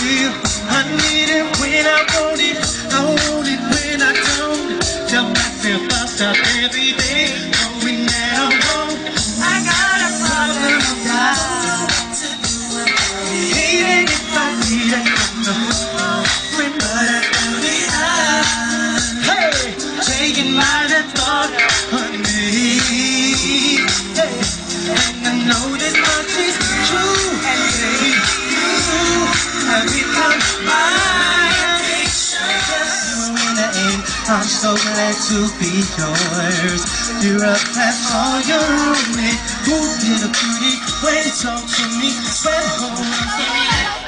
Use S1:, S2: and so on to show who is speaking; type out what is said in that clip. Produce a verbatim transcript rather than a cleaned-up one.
S1: feel. I need it when I want it. I want it when I don't. Tell myself I'll stop every day, knowing that I won't. I got a problem with God. Even if I need it from the moment, but I found it out. Hey, taking my thought on me. Hey, and I know this much is true. And baby, you have become my addiction. In the end, I'm so glad to be yours. You're up past all your roommate who did a pretty way to talk to me. Well, hold on.